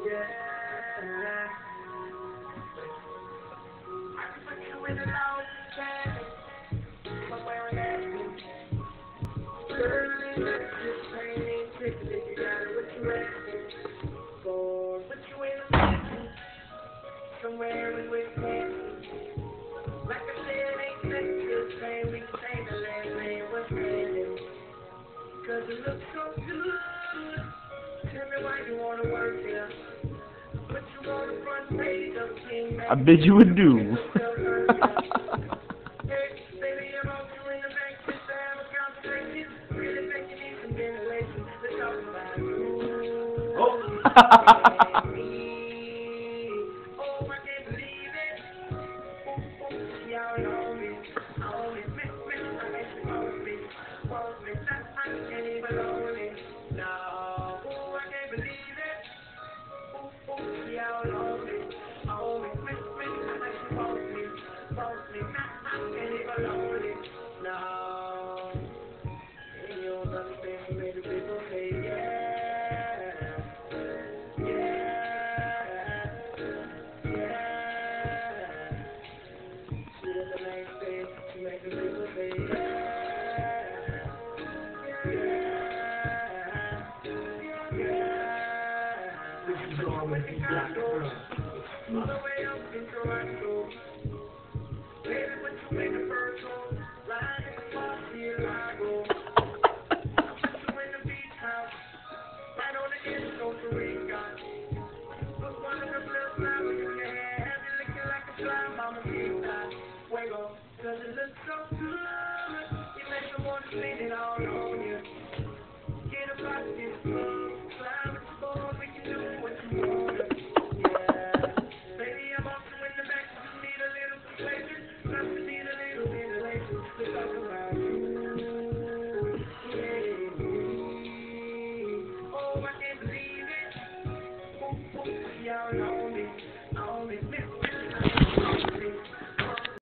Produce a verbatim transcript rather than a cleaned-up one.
Yeah. I can put you in the lounge, somewhere in that. Girl, ain't that just plain ticket if you got it, what you asking for? Put you in a mansion, somewhere in Wisconsin. Like I said, ain't that just plain, we can say the last name was Brandon. Cause it looks so good. Tell me why you wanna work here. Put you on the front page of King I bet you would do. Hey, baby, I'm out you in the back just to have a conversation. Really think you need some ventilation. Let's talk about you. Oh, me. Oh, I can't believe it. Y'all know me. Know me. Miss, miss, I hate you, want me. Want me. I can't even own it. No. Oh, I can't believe it. Y'all know me. Know me. Miss, miss, I hate you, want me. Want me. I can't even own it. No. And you don't understand so many people say yeah. Yeah. Yeah. Shit in the main stage, you make the people say yeah. Yeah. Yeah. This is all with the Chicago. All the way up in Toronto. Baby, put you in the first row. Lying in the park, see it Lago. Put you in the beach house. Right on the edge of Costa Rica. Put one of the little flowers in your hair. Have you looking like a fly, mama, Rita. Fuego. Cause it looks so good. You make me want to spin it all on you. Get a pocket full. Fly with the boy, we can do what you want. Yeah. Baby, I'm off you in the back. You need a little persuasion. Plus you need a little ventilation. Let's talk about you. Yeah. Oh, I can't believe it. Y'all know